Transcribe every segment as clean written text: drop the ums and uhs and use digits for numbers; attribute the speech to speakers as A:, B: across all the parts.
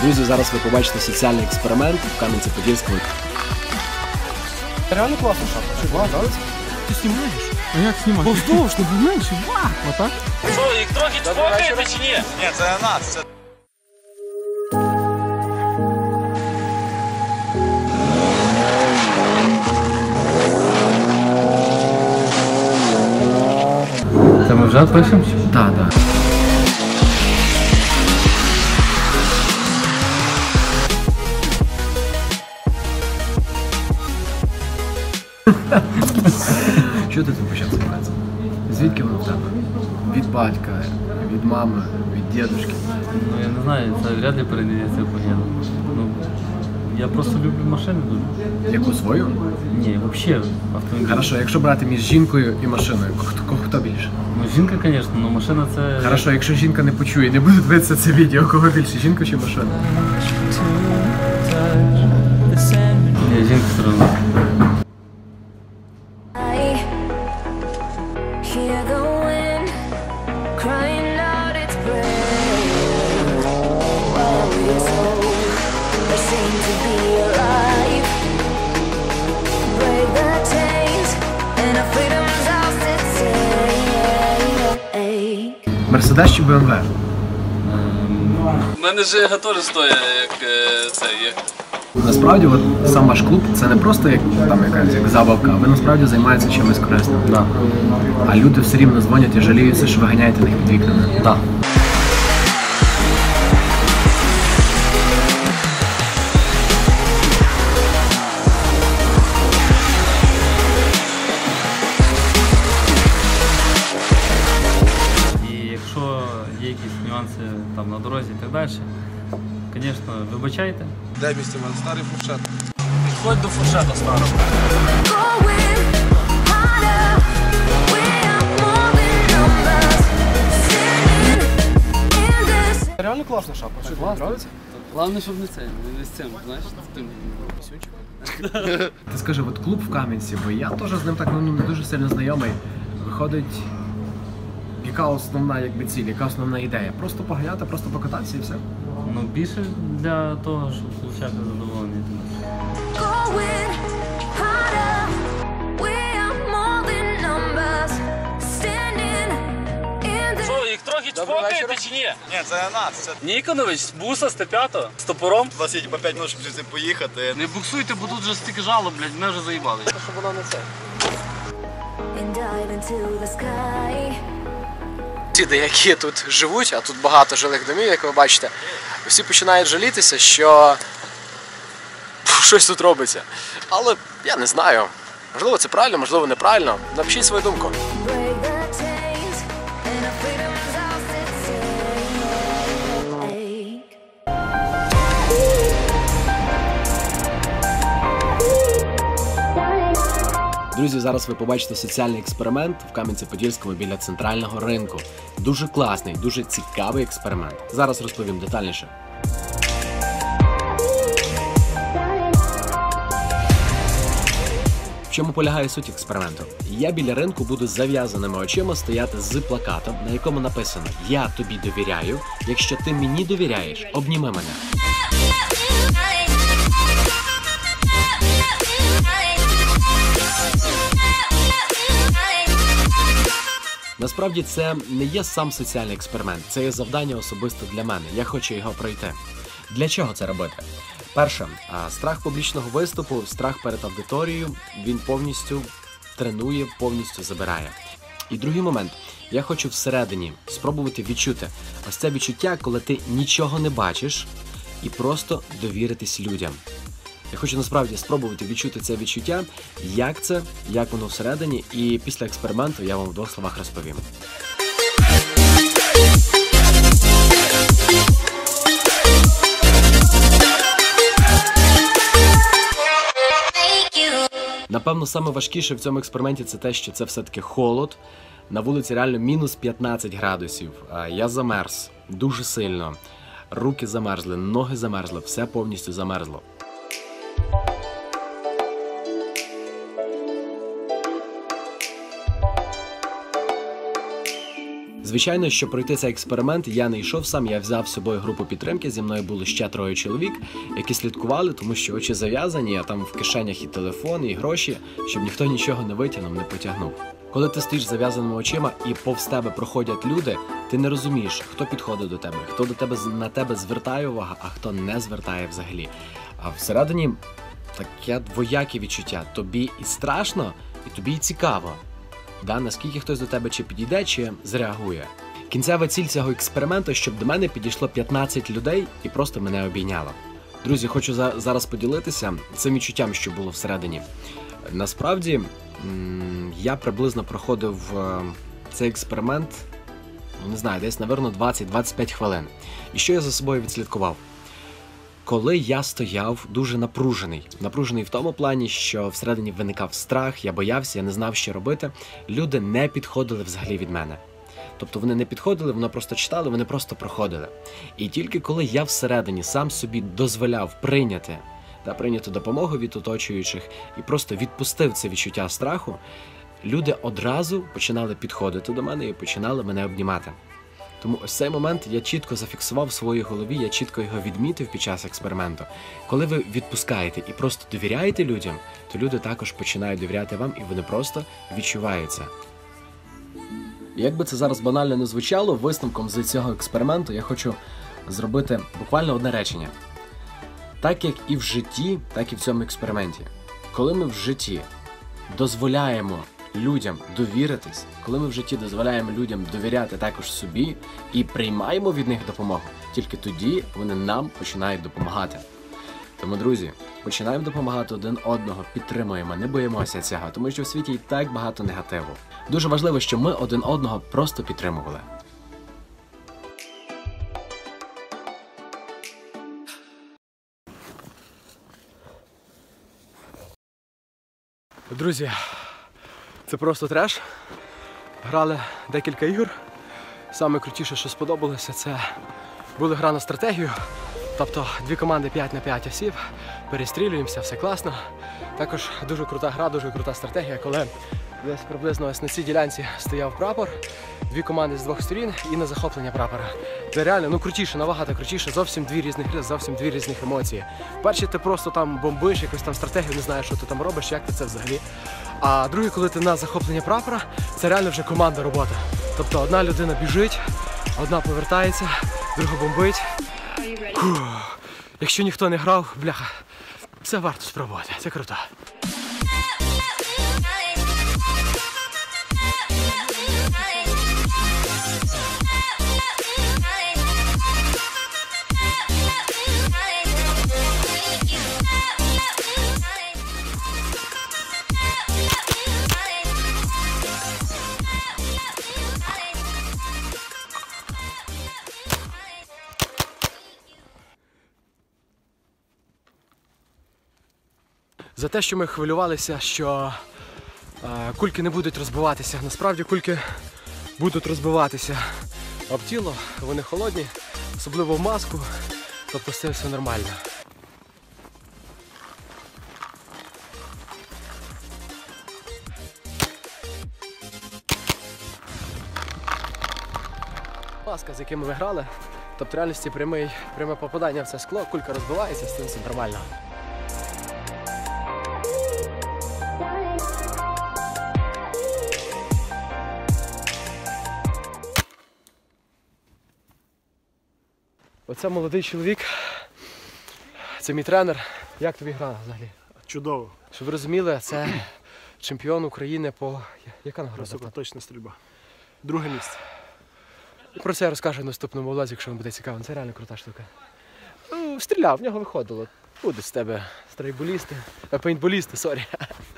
A: Друзі, зараз ви побачите соціальний експеримент в Кам'янці-Подільському.
B: Реально класно шапка. Чи нравится?
C: Ти знімаєш? А як знімати? Поздовж, не менше, отак?
D: Що, їх трохи чпокаєте чи ні?
B: Ні, це не нас, це...
C: Це ми вже пишемо?
A: Так, так. Що ти тут почав займатися? Звідки воно в тебе? Від батька, від мами, від дідушки?
E: Ну я не знаю, це вряд ли передається по гену. Ну, я просто люблю машини дуже.
A: Яку свою?
E: Ні, взагалі автомобіль.
A: Хорошо, якщо брати між жінкою і машиною, хто більше?
E: Ну жінка, звісно, але машина це...
A: Хорошо, якщо жінка не почує, не буде дивитися це відео, кого більше, жінка чи машина?
E: Ні, жінка все одно.
F: Hear the wind crying out its prayer. While we so they seem to be alive. Break the chains and our freedom's ours to take.
A: Мерседес чи БМВ?
D: У мене Жига теж стоїть як це, як...
A: Насправді, от сам ваш клуб це не просто як там якась як забавка, а ви насправді займаєтеся чимось корисним.
E: Да.
A: А люди все рівно дзвонять і жаліються, що ви ганяєте них під вікнами.
E: Да. І якщо є якісь нюанси там на дорозі і так далі, звісно, вибачайте.
B: Де місце в мене? Старий фуршет.
D: Підходь до фуршета старого.
F: Going harder, we are more than numbers. Standing in this.
B: Реально класна шапка. Чи нравится?
E: Головне, щоб не це, не з цим, знаєш, з тим.
A: Ти скажи, от клуб в Кам'янці, бо я теж з ним так не дуже сильно знайомий. Виходить, яка основна якби ціль, яка основна ідея? Просто поганяти, просто покататися і все.
E: Ну, більше для того, щоб отримати задоволення.
F: Going harder, we are more than numbers. Standing in this.
D: Що, їх трохи чпокаєте чи ні?
B: Ні, це не нас, це...
D: Ніконович, буса з Т5, з топором.
B: У вас є по 5 минут, щоб звідси поїхати.
D: Не буксуйте, бо тут вже стільки жалоб, блядь, мене вже заїбали.
B: Щоб вона не це.
F: And dive into the sky.
A: Ті, які тут живуть, а тут багато жилих домів, як ви бачите, всі починають жалітися, що щось тут робиться. Але я не знаю. Можливо, це правильно, можливо, неправильно. Напишіть свою думку.
F: Break the chains and our freedom's ours to take.
A: Друзі, зараз ви побачите соціальний експеримент в Кам'янці-Подільському біля центрального ринку. Дуже класний, дуже цікавий експеримент. Зараз розповім детальніше. В чому полягає суть експерименту? Я біля ринку буду з зав'язаними очима стояти з плакатом, на якому написано «Я тобі довіряю, якщо ти мені довіряєш, обніми мене». Насправді це не є сам соціальний експеримент, це є завдання особисто для мене. Я хочу його пройти. Для чого це робити? Перше, страх публічного виступу, страх перед аудиторією, він повністю тренує, повністю забирає. І другий момент, я хочу всередині спробувати відчути ось це відчуття, коли ти нічого не бачиш і просто довіритись людям. Я хочу насправді спробувати відчути це відчуття, як це, як воно всередині, і після експерименту я вам в 2 словах розповім. Напевно, саме важкіше в цьому експерименті це те, що це все-таки холод. На вулиці реально мінус 15 градусів. Я замерз дуже сильно. Руки замерзли, ноги замерзли, все повністю замерзло. Звичайно, щоб пройти цей експеримент, я не йшов сам, я взяв з собою групу підтримки, зі мною було ще 3 чоловік, які слідкували, тому що очі зав'язані, а там в кишенях і телефон, і гроші, щоб ніхто нічого не витягнув, не потягнув. Коли ти стоїш з зав'язаними очима і повз тебе проходять люди, ти не розумієш, хто підходить до тебе, хто на тебе звертає увагу, а хто не звертає взагалі. А всередині таке двояке відчуття. Тобі і страшно, і тобі і цікаво. Наскільки хтось до тебе чи підійде, чи зреагує. Кінцева ціль цього експерименту, щоб до мене підійшло 15 людей і просто мене обійняло. Друзі, хочу зараз поділитися цим відчуттям, що було всередині. Насправді, я приблизно проходив цей експеримент, не знаю, десь, напевно, 20-25 хвилин. І що я за собою відслідкував? Коли я стояв дуже напружений в тому плані, що всередині виникав страх, я боявся, я не знав, що робити, люди не підходили взагалі від мене. Тобто вони не підходили, вони просто читали, вони просто проходили. І тільки коли я всередині сам собі дозволяв прийняти допомогу від оточуючих і просто відпустив це відчуття страху, люди одразу починали підходити до мене і починали мене обнімати. Тому ось цей момент я чітко зафіксував в своїй голові, я чітко його відмітив під час експерименту. Коли ви відпускаєте і просто довіряєте людям, то люди також починають довіряти вам і вони просто відчуваються. Як би це зараз банально не звучало, висновком з цього експерименту я хочу зробити буквально одне речення. Так як і в житті, так і в цьому експерименті. Коли ми в житті дозволяємо людям довіритись, коли ми в житті дозволяємо людям довіряти також собі і приймаємо від них допомогу, тільки тоді вони нам починають допомагати. Тому, друзі, починаємо допомагати один одного, підтримуємо, не боїмося цього, тому що в світі і так багато негативу. Дуже важливо, щоб ми один одного просто підтримували.
C: Друзі, це просто треш. Грали декілька ігор. Саме крутіше, що сподобалося, це була гра на стратегію. Тобто 2 команди 5 на 5 осіб, перестрілюємося, все класно. Також дуже крута гра, дуже крута стратегія, коли десь приблизно ось на цій ділянці стояв прапор, 2 команди з 2 сторін і на захоплення прапора. Це реально, крутіше, набагато крутіше, зовсім 2 різних гри, зовсім 2 різних емоції. Перші ти просто там бомбиш, якусь там стратегію, не знаєш, що ти там робиш, як ти це взагалі. А другий, коли ти на захоплення прапора, це реально вже командна робота. Тобто одна людина біжить, одна повертається, друга бомбить. Фух. Якщо ніхто не грав, бляха, це варто спробувати, це круто. За те, що ми хвилювалися, що кульки не будуть розбиватися. Насправді кульки будуть розбиватися об тіло, вони холодні, особливо в маску, тобто з цим все нормально. Маска, з якими ви грали, тобто в реальності пряме попадання в це скло, кулька розбивається, з цим все нормально. Оце молодий чоловік, це мій тренер. Як тобі гра взагалі?
G: Чудово.
C: Щоб ви розуміли, це чемпіон України по... Яка нагорода?
G: Високоточна стрільба. 2 місце.
C: І про це я розкажу в наступному влозі, якщо вам буде цікаво. Це реально крута штука. Стріляв, в нього виходило. Будуть з тебе страйкболісти, пейнтболісти, сорі.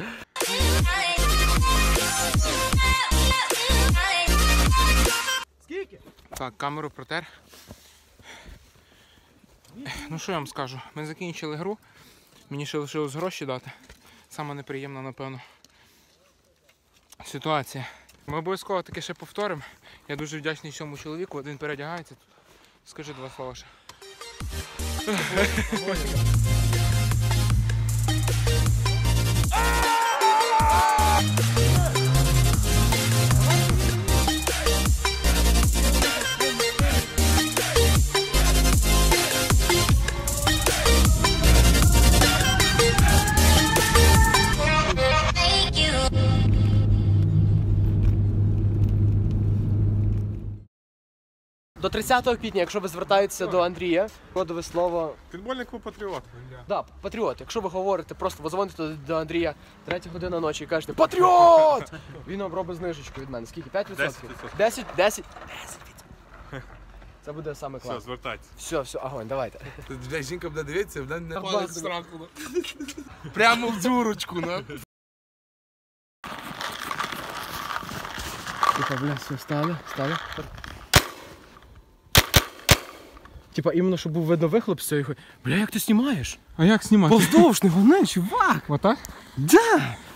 G: Скільки?
H: Так, камеру протер. Ну що я вам скажу, ми закінчили гру, мені ще лишилось гроші дати. Саме неприємна, напевно, ситуація. Ми обов'язково таке ще повторимо. Я дуже вдячний цьому чоловіку, він передягається. Скажи 2 слова ще.
C: До 30 квітня, якщо ви звертаєтеся до Андрія, кодове слово
G: Футбольний клуб «Патріот».
C: да, патріот. Якщо ви говорите, просто ви дзвоните до Андрія 3 година ночі і кажете «Патріот!», він вам робить знижечку від мене. Скільки? 5%? 10%? 10%. Це буде саме класно.
G: Все, звертайтеся.
C: Все, огонь, давайте.
I: Тут жінка буде дивитися, вона не
C: База.
I: палить страху. Прямо в дзюрочку, ну.
C: Типа, бля, все, стали. Типа, іменно, щоб був видно вихлоп з цієї хуй. Бля, як ти знімаєш?
H: А як знімати?
C: Поздовж, не гони, чувак!
H: Отак?
C: Да!